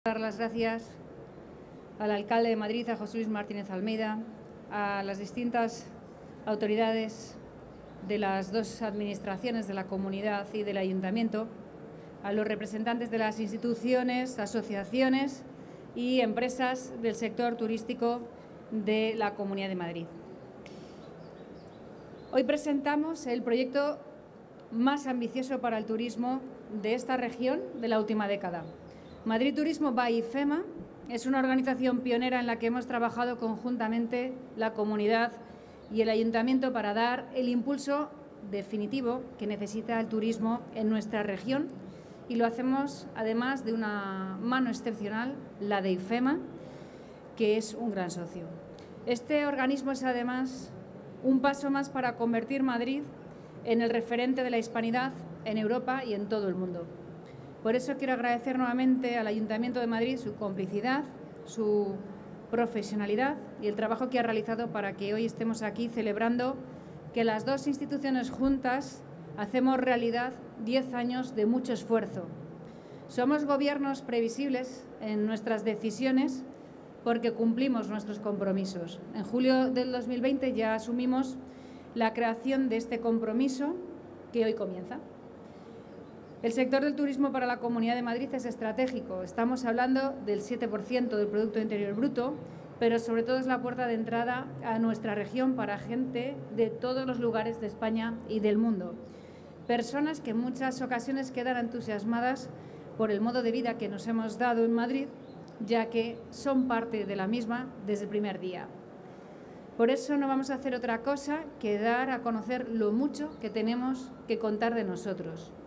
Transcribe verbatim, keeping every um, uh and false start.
Dar las gracias al alcalde de Madrid, a José Luis Martínez Almeida, a las distintas autoridades de las dos administraciones de la comunidad y del ayuntamiento, a los representantes de las instituciones, asociaciones y empresas del sector turístico de la Comunidad de Madrid. Hoy presentamos el proyecto más ambicioso para el turismo de esta región de la última década. Madrid Turismo by IFEMA es una organización pionera en la que hemos trabajado conjuntamente la comunidad y el ayuntamiento para dar el impulso definitivo que necesita el turismo en nuestra región, y lo hacemos además de una mano excepcional, la de IFEMA, que es un gran socio. Este organismo es además un paso más para convertir Madrid en el referente de la hispanidad en Europa y en todo el mundo. Por eso quiero agradecer nuevamente al Ayuntamiento de Madrid su complicidad, su profesionalidad y el trabajo que ha realizado para que hoy estemos aquí celebrando que las dos instituciones juntas hacemos realidad diez años de mucho esfuerzo. Somos gobiernos previsibles en nuestras decisiones porque cumplimos nuestros compromisos. En julio del dos mil veinte ya asumimos la creación de este compromiso que hoy comienza. El sector del turismo para la Comunidad de Madrid es estratégico. Estamos hablando del siete por ciento del Producto Interior Bruto, pero sobre todo es la puerta de entrada a nuestra región para gente de todos los lugares de España y del mundo. Personas que en muchas ocasiones quedan entusiasmadas por el modo de vida que nos hemos dado en Madrid, ya que son parte de la misma desde el primer día. Por eso no vamos a hacer otra cosa que dar a conocer lo mucho que tenemos que contar de nosotros.